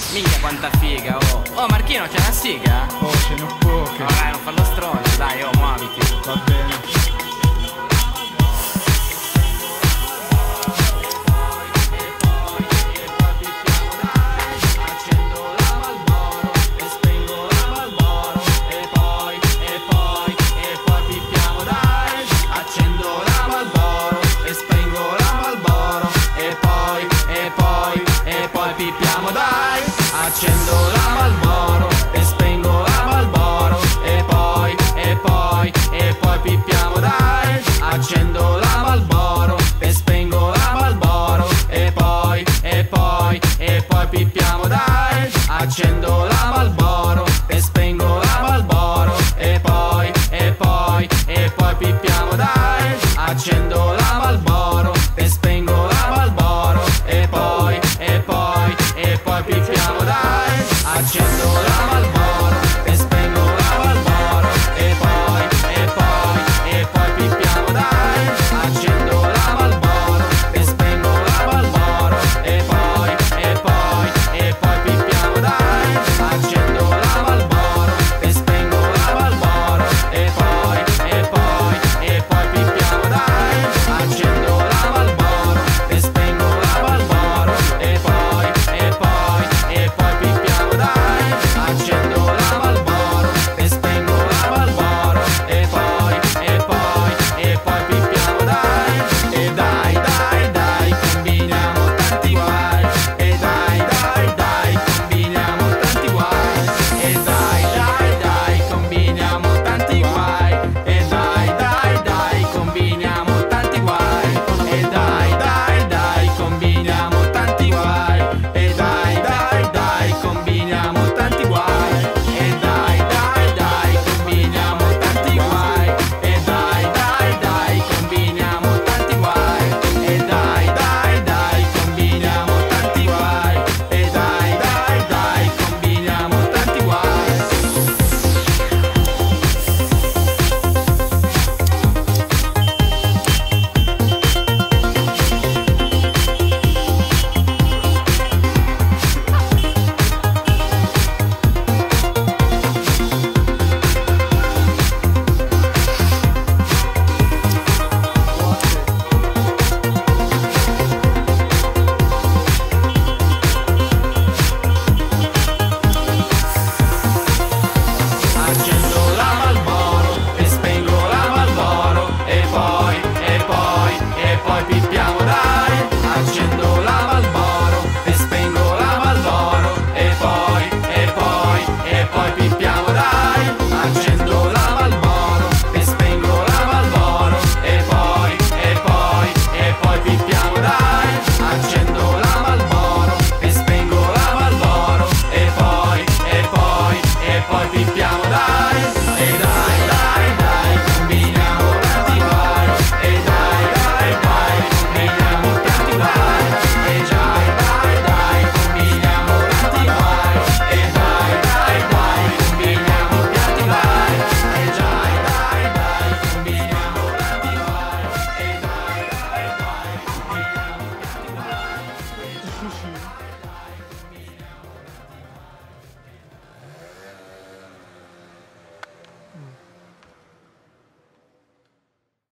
Minchia quanta figa, oh. Oh Marchino, c'è una siga? Oh, ce ne ho poche. No, dai, non farlo stronzo, dai, oh, muoviti. Va bene. Pippiamo dai, accendo la Marlboro e spengo la Marlboro e poi pippiamo dai, accendo la Marlboro.